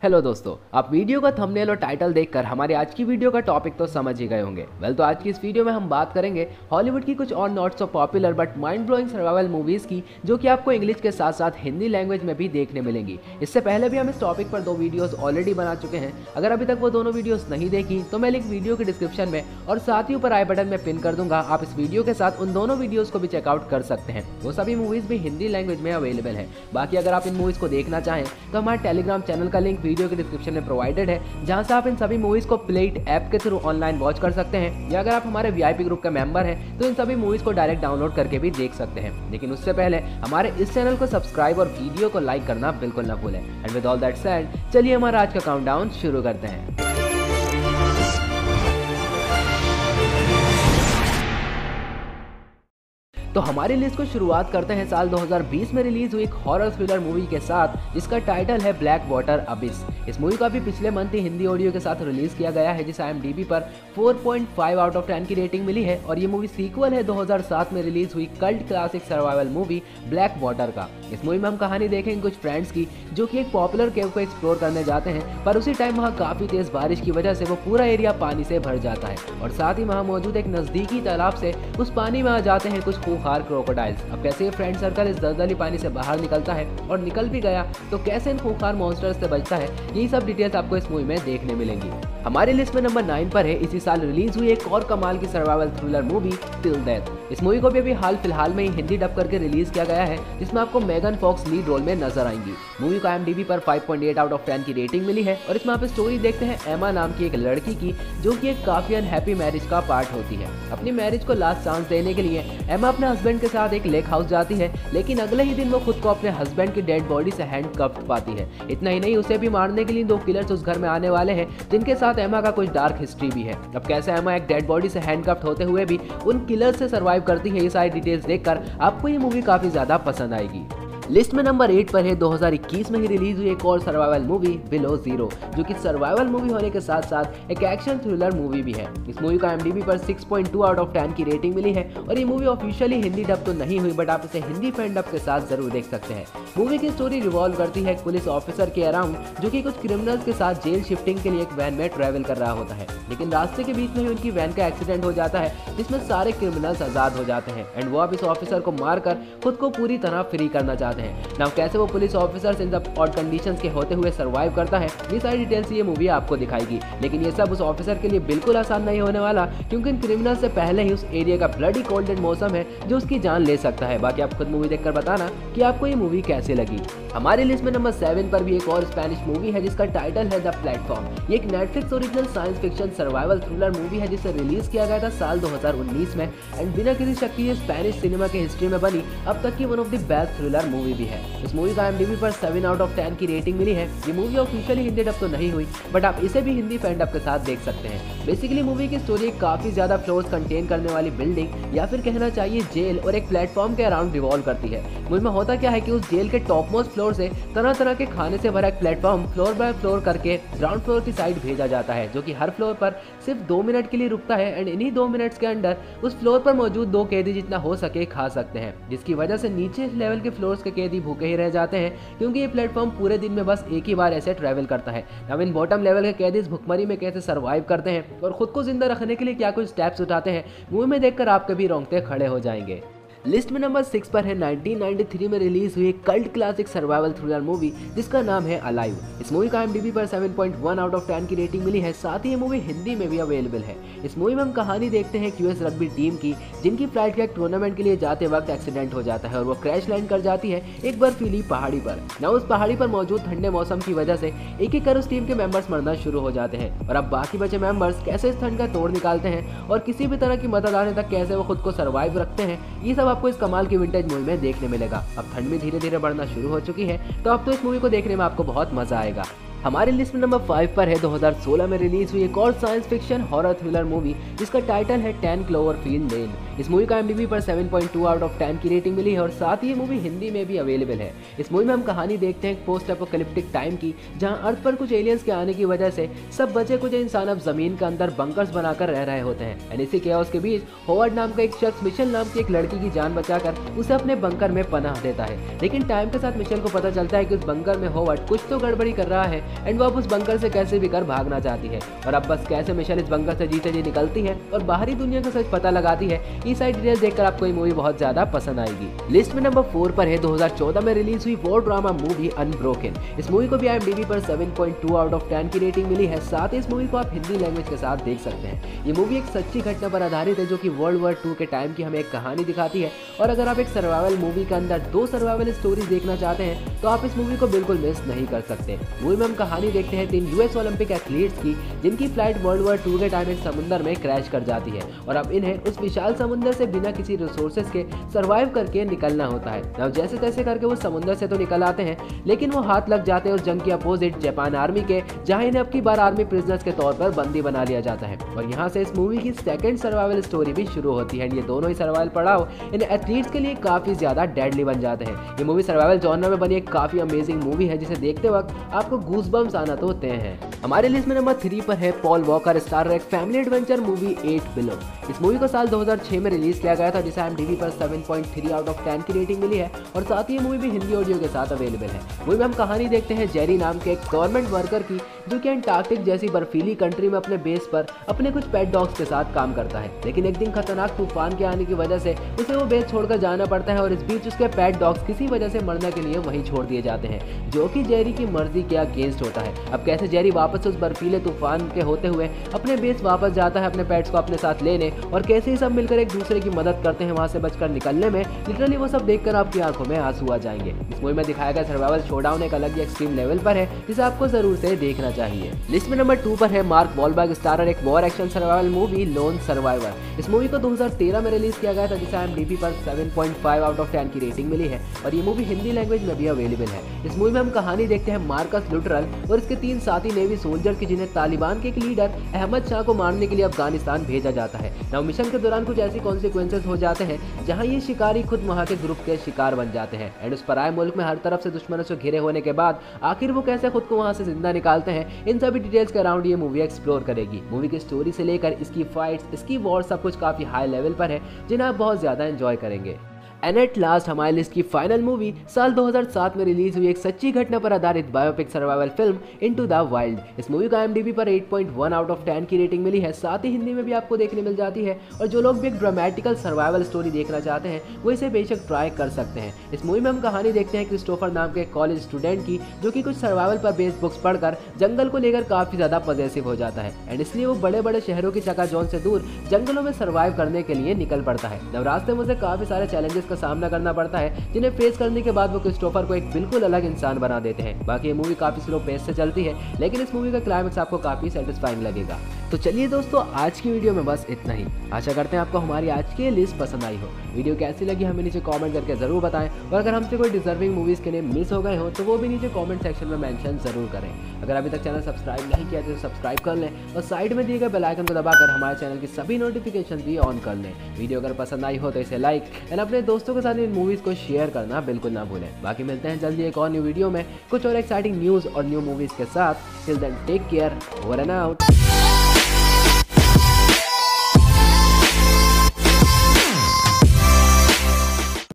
Hello दोस्तों, आप video का थंबनेल और टाइटल देखकर हमारे आज की वीडियो का टॉपिक तो समझ ही गए होंगे। तो आज की इस वीडियो में हम बात करेंगे हॉलीवुड की कुछ और not so popular but mind blowing survival movies की, जो कि आपको इंग्लिश के साथ साथ हिंदी लैंग्वेज में भी देखने मिलेंगी। इससे पहले भी हम इस टॉपिक पर 2 वीडियोस ऑलरेडी बना चुके हैं। अगर अभी तक वो दोनों वीडियोस नहीं देखी तो मैं लिंक वीडियो के डिस्क्रिप्शन में और साथ ही ऊपर आई बटन में पिन कर दूंगा। आप इस वीडियो के साथ उन दोनों वीडियोस को भी चेकआउट कर सकते हैं। वो सभी मूवीज भी हिंदी लैंग्वेज में अवेलेबल है। बाकी अगर आप इन मूवीज को देखना चाहें तो हमारे टेलीग्राम चैनल का लिंक वीडियो के डिस्क्रिप्शन में प्रोवाइडेड है, जहां से आप इन सभी मूवीज को प्लेट ऐप के थ्रू ऑनलाइन वॉच कर सकते हैं, या अगर आप हमारे वीआईपी ग्रुप के मेंबर हैं तो इन सभी मूवीज को डायरेक्ट डाउनलोड करके भी देख सकते हैं। लेकिन उससे पहले हमारे इस चैनल को सब्सक्राइब और वीडियो को लाइक करना बिल्कुल ना भूलें। And with all that said, चलिए हमारा आज का काउंटडाउन शुरू करते हैं। तो हमारी लिस्ट को शुरुआत करते हैं साल 2020 में रिलीज हुई एक हॉरर थ्रिलर मूवी के साथ, जिसका टाइटल है ब्लैक वाटर अबिस। इस मूवी को अभी पिछले मंथ ही हिंदी ऑडियो के साथ रिलीज किया गया है, जिसे IMDb पर 4.5 आउट ऑफ 10 की रेटिंग मिली है। और ये मूवी सीक्वल है 2007 में रिलीज हुई cult classic survival movie Black Water का। इस मूवी में हम कहानी देखेंगे कुछ फ्रेंड्स की, जो कि एक पॉपुलर केव को एक्सप्लोर करने जाते हैं, पर उसी टाइम वहाँ काफी तेज बारिश की वजह से वो पूरा एरिया पानी से भर जाता है। और साथ ही वहाँ मौजूद एक नजदीकी तालाब से उस पानी में आ जाते हैं कुछ क्रोकोडाइल्स। अब कैसे ये फ्रेंड सर्कल इस दलदली पानी से बाहर निकलता है, और निकल भी गया तो कैसे इन खूंखार मॉन्स्टर्स से बचता है, यही सब डिटेल्स आपको इस मूवी में देखने मिलेंगी। हमारी लिस्ट में नंबर 9 पर है इसी साल रिलीज हुई एक और कमाल की survival thriller movie Till Death. इस मूवी को भी अभी हाल फिलहाल में ही हिंदी डब करके रिलीज किया गया है, जिसमें आपको मेगन फॉक्स लीड रोल में नजर आएंगी। मूवी को IMDb पर 5.8 आउट ऑफ 10 की रेटिंग मिली है। और इसमें आप स्टोरी देखते हैं एमा नाम की एक लड़की की, जो कि एक काफी अनहैप्पी मैरिज का पार्ट होती है। अपनी मैरिज को लास्ट चांस देने के लिए एमा अपने हस्बैंड के साथ एक लेक हाउस जाती है, लेकिन अगले ही दिन वो खुद को अपने हस्बैंड की डेड बॉडी से हैंडकफ्ड पाती है। इतना ही नहीं, उसे भी मारने के लिए 2 किलर्स उस घर में आने वाले हैं, जिनके साथ एमा का कुछ डार्क हिस्ट्री भी है। अब कैसे एमा एक डेड बॉडी से हैंडकफ्ड होते हुए भी उन किलर्स से सर्वाइव करती है, ये सारी डिटेल्स देखकर आपको ये मूवी काफी ज्यादा पसंद आएगी। लिस्ट में नंबर 8 पर है 2021 में ही रिलीज हुई एक और सर्वाइवल मूवी बिलो जीरो, जो कि सर्वाइवल मूवी होने के साथ साथ एक एक्शन थ्रिलर मूवी भी है। इस मूवी को IMDb पर 6.2 आउट ऑफ 10 की रेटिंग मिली है। और ये मूवी ऑफिशियली हिंदी डब तो नहीं हुई, बट आप इसे हिंदी फैन डब के साथ जरूर देख सकते हैं। मूवी की स्टोरी रिवॉल्व करती है एक पुलिस ऑफिसर के अराउंड, जो कि कुछ क्रिमिनल्स के साथ जेल शिफ्टिंग के लिए एक वैन में ट्रैवल कर रहा होता है। लेकिन रास्ते के बीच में ही उनकी वैन का एक्सीडेंट हो जाता है, जिसमें सारे क्रिमिनल्स आजाद हो जाते हैं, एंड वो अब इस ऑफिसर को मारकर खुद को पूरी तरह फ्री करना चाहते हैं। नाउ कैसे वो पुलिस ऑफिसर इन सब ऑड कंडीशंस के होते हुए सर्वाइव करता है, ये सारी डिटेल्स ये मूवी आपको दिखाएगी। लेकिन ये सब उस ऑफिसर के लिए बिल्कुल आसान नहीं होने वाला, क्योंकि इन क्रिमिनल से पहले ही उस एरिया का ब्लडी कोल्ड एंड मौसम है, जो उसकी जान ले सकता है। बाकी आप खुद मूवी देखकर बताना कि आपको ये मूवी कैसे लगी। हमारी लिस्ट में नंबर 7 पर भी एक और स्पेनिश मूवी है, जिसका टाइटल है द प्लेटफॉर्म। ये एक Netflix original science fiction survival thriller movie है, जिसे रिलीज किया गया था साल 2019 में, एंड बिना किसी शक के स्पेनिश सिनेमा के हिस्ट्री में बनी अब तक की one of the best thriller movie भी है। इस मूवी का IMDb पर 7 आउट ऑफ 10 की रेटिंग मिली है। ये मूवी ऑफिशियली हिंदी डब तो नहीं हुई, बट आप इसे भी हिंदी फैन डब के साथ देख सकते हैं। बेसिकली मूवी की स्टोरी काफी ज्यादा फ्लोर्स कंटेन करने वाली बिल्डिंग, या फिर कहना चाहिए जेल, और एक प्लेटफॉर्म के अराउंड रिवॉल्व करती है। मूवी में होता क्या है कि उस जेल के टॉप मोस्ट फ्लोर से तरह तरह के खाने से भरा एक प्लेटफॉर्म फ्लोर बाय फ्लोर करके ग्राउंड फ्लोर की साइड भेजा जाता है, जो कि हर फ्लोर पर सिर्फ 2 मिनट के लिए रुकता है। एंड इन्हीं 2 मिनट्स के अंदर उस फ्लोर पर मौजूद 2 कैदी जितना हो सके खा सकते हैं, जिसकी वजह से नीचे लेवल के फ्लोर्स के कैदी भूखे ही रह जाते हैं, क्योंकि ये प्लेटफॉर्म पूरे दिन में बस एक ही बार ऐसे ट्रैवल करता है। अब इन बॉटम लेवल के कैदी इस भुखमरी में कैसे सर्वाइव करते हैं और खुद को जिंदा रखने के लिए क्या कुछ स्टेप्स उठाते हैं, मूवी में देखकर आपके भी रोंगटे खड़े हो जाएंगे। लिस्ट में नंबर 6 पर है 1993 में रिलीज हुई एक cult classic survival thriller movie, जिसका नाम है अलाइव। इस मूवी का IMDb पर 7.1 आउट ऑफ 10 की रेटिंग मिली है। साथ ही ये मूवी हिंदी में भी अवेलेबल है। इस मूवी में हम कहानी देखते हैं US रग्बी टीम की, जिनकी फ्लाइट के एक टूर्नामेंट के लिए जाते वक्त एक्सीडेंट हो जाता है, और वो क्रैश लैंड कर जाती है एक बर्फीली पहाड़ी पर। ना उस पहाड़ी पर मौजूद ठंडे मौसम की वजह से एक एक कर उस टीम के मेंबर्स मरना शुरू हो जाते हैं, और अब बाकी बचे मेंबर्स कैसे इस ठंड का तोड़ निकालते हैं और किसी भी तरह की मदद आने तक कैसे वो खुद को सर्वाइव रखते हैं, ये सब आपको इस कमाल की विंटेज मूवी में देखने मिलेगा। अब ठंड भी धीरे धीरे बढ़ना शुरू हो चुकी है, तो अब तो इस मूवी को देखने में आपको बहुत मजा आएगा। हमारी लिस्ट में नंबर 5 पर है 2016 में रिलीज हुई एक और science fiction horror thriller movie, जिसका टाइटल है 10 क्लोवरफील्ड लेन। इस मूवी का IMDb पर 7.2 आउट ऑफ 10 की रेटिंग मिली है और साथ ही ये मूवी हिंदी में भी अवेलेबल है। इस मूवी में हम कहानी देखते हैं पोस्ट एपोकलिप्टिक टाइम की, जहां अर्थ पर कुछ एलियंस के आने की वजह से सब बचे कुछ इंसान अब जमीन के अंदर बंकर्स बनाकर रह रहे होते हैं। एंड इसी केओस के बीच होवर्ड नाम का एक शख्स मिशेल नाम की एक लड़की की जान बचाकर उसे अपने बंकर में पनाह देता है। लेकिन टाइम के साथ मिशेल को पता चलता है कि उस बंकर में होवर्ड कुछ तो गड़बड़ी कर रहा है एंड वो अब उस बंकर से कैसे भी कर भागना चाहती है। और अब बस कैसे मिशेल इस बंकर से जीते जी निकलती है और बाहरी दुनिया का सच पता लगाती है, ये सारी डिटेल्स देखकर आपको ये मूवी बहुत ज्यादा पसंद आएगी। लिस्ट में नंबर 4 पर है 2014 में रिलीज हुई वॉर ड्रामा मूवी अनब्रोकन। इस मूवी को भी IMDb पर 7.2 आउट ऑफ 10 की रेटिंग मिली है। साथ ही इस मूवी को आप हिंदी लैंग्वेज के साथ देख सकते हैं। ये मूवी एक सच्ची घटना पर आधारित है जो कि वर्ल्ड वॉर 2 के टाइम की हमें एक कहानी दिखाती है। और अगर आप एक सर्वाइवल मूवी के अंदर 2 सर्वाइवल स्टोरीज देखना चाहते हैं तो आप इस मूवी को बिल्कुल मिस नहीं कर सकते। मूवी में हम कहानी देखते हैं 3 US ओलंपिक एथलीट्स की, जिनकी फ्लाइट वर्ल्ड वॉर 2 के टाइम एक समुद्र में क्रैश कर जाती है और अब इन्हें उस विशाल समुद्र से बिना किसी रिसोर्सेज के सर्वाइव करके निकलना होता है। अब जैसे तैसे करके वो समुद्र से तो निकल आते हैं, लेकिन वो हाथ लग जाते हैं उस जंग की अपोजिट जापान आर्मी के, जहां इन्हें अब की बार आर्मी प्रिजनर्स के तौर पर बंदी बना लिया जाता है। और यहाँ से इस मूवी की सेकंड सर्वाइवल स्टोरी भी शुरू होती है। ये दोनों ही सर्वाइवल पड़ाव इन एथलीट्स के लिए काफी ज्यादा डेडली बन जाते हैं। ये मूवी सर्वाइवल जॉनर में बनी एक काफी अमेजिंग मूवी है, जिसे देखते वक्त आपको गूज़बम्स आना तो होते हैं। हमारे लिस्ट में नंबर 3 पर है पॉल वॉकर स्टार एक फैमिली एडवेंचर मूवी 8 बिलो। इस मूवी को साल 2006 में रिलीज किया गया था, जिसे IMDb पर 7.3 आउट ऑफ 10 की रेटिंग मिली है और साथ ही ये मूवी भी हिंदी ऑडियो के साथ अवेलेबल है। मूवी में हम कहानी देखते हैं जेरी नाम के एक गवर्नमेंट वर्कर की, जो कि एंटार्क्टिक जैसी बर्फीली कंट्री में अपने बेस पर अपने कुछ पेट डॉग्स के साथ काम करता है। लेकिन एक दिन खतरनाक तूफान के आने की वजह से उसे वो बेस छोड़कर जाना पड़ता है और इस बीच उसके पेट डॉग्स किसी वजह से मरने के लिए वहीं छोड़ दिए जाते हैं, जो कि जेरी की मर्जी के अगेंस्ट होता है। अब कैसे जेरी वापस उस बर्फीले तूफान के होते हुए अपने बेस वापस जाता है अपने पेट्स को अपने साथ लेने, और कैसे ही सब मिलकर एक दूसरे की मदद करते हैं वहां से बचकर निकलने में, लिटरली वो सब देखकर आपकी आंखों में आंसू आ जाएंगे। इस मूवी में दिखाया गया सर्वाइवल शोडाउन एक अलग ही एक्सट्रीम लेवल पर है, जिसे आपको जरूर से देखना चाहिए। लिस्ट में नंबर 2 पर है मार्क वॉलबर्ग स्टारर एक war action survival movie Lone Survivor. इस मूवी को 2013 में रिलीज किया गया था, जिसे IMDb पर 7.5 आउट ऑफ 10 की रेटिंग मिली है और ये मूवी हिंदी लैंग्वेज में भी अवेलेबल है। इस मूवी में हम कहानी देखते हैं मार्कस लुटरल और इसके 3 साथी नेवी सोल्जर की, जिन्हें तालिबान के एक लीडर अहमद शाह को मारने के लिए अफगानिस्तान भेजा जाता है। नाउ मिशन के दौरान कुछ ऐसी कॉन्सिक्वेंसेस हो जाते हैं जहां ये शिकारी खुद वहां के ग्रुप के शिकार बन जाते हैं एंड उस पराये मुल्क में हर तरफ से दुश्मनों से घिरे होने के बाद आखिर वो कैसे खुद को वहां से जिंदा निकालते हैं, इन सभी डिटेल्स के अराउंड ये मूवी एक्सप्लोर करेगी। मूवी की स्टोरी से लेकर इसकी फाइट्स, इसकी वॉर, सब कुछ काफी हाई लेवल पर है, जिन्हें आप बहुत ज्यादा एंजॉय करेंगे। एंड एट लास्ट हमारे लिस्ट की फाइनल मूवी साल 2007 में रिलीज हुई एक सच्ची घटना पर आधारित biopic survival film Into the Wild. इस मूवी का IMDb पर 8.1 आउट ऑफ 10 की रेटिंग मिली है। साथ ही हिंदी में भी आपको देखने मिल जाती है और जो लोग भी एक ड्रामेटिकल सर्वाइवल स्टोरी देखना चाहते हैं वो इसे बेशक ट्राई कर सकते हैं। इस मूवी में हम कहानी देखते हैं क्रिस्टोफर नाम के कॉलेज स्टूडेंट की, जो कि कुछ सर्वाइवल पर बेस्ड बुक्स पढ़कर जंगल को लेकर काफी ज्यादा पॉजिटिव हो जाता है एंड इसलिए वो बड़े बड़े शहरों की चकाचौंध से दूर जंगलों में सर्वाइव करने के लिए निकल पड़ता है। जब रास्ते में उसे काफी सारे चैलेंजेस का सामना करना पड़ता है, जिन्हें फेस करने के बाद वो क्रिस्टोफर को एक बिल्कुल अलग इंसान बना देते हैं। बाकी ये मूवी काफी स्लो पेस से चलती है, लेकिन इस मूवी का क्लाइमेक्स आपको काफी सेटिस्फाइंग लगेगा। तो चलिए दोस्तों, आज की वीडियो में बस इतना ही। आशा करते हैं आपको हमारी आज की लिस्ट पसंद आई हो। वीडियो कैसी लगी हमें नीचे कमेंट करके जरूर बताएं और अगर हमसे कोई डिजर्विंग मूवीज के नेम मिस हो गए हो तो वो भी नीचे कमेंट सेक्शन में मेंशन जरूर करें। अगर अभी तक चैनल सब्सक्राइब नहीं किया तो सब्सक्राइब कर लें और साइड में दिए गए बेल आइकन को दबाकर हमारे चैनल की सभी नोटिफिकेशन भी ऑन कर लें। वीडियो अगर पसंद आई हो तो इसे लाइक एंड अपने दोस्तों के साथ इन मूवीज को शेयर करना बिल्कुल ना भूलें। बाकी मिलते हैं जल्दी एक और न्यू वीडियो में कुछ और एक्साइटिंग न्यूज़ और न्यू मूवीज के साथ। Till then take care, over and out.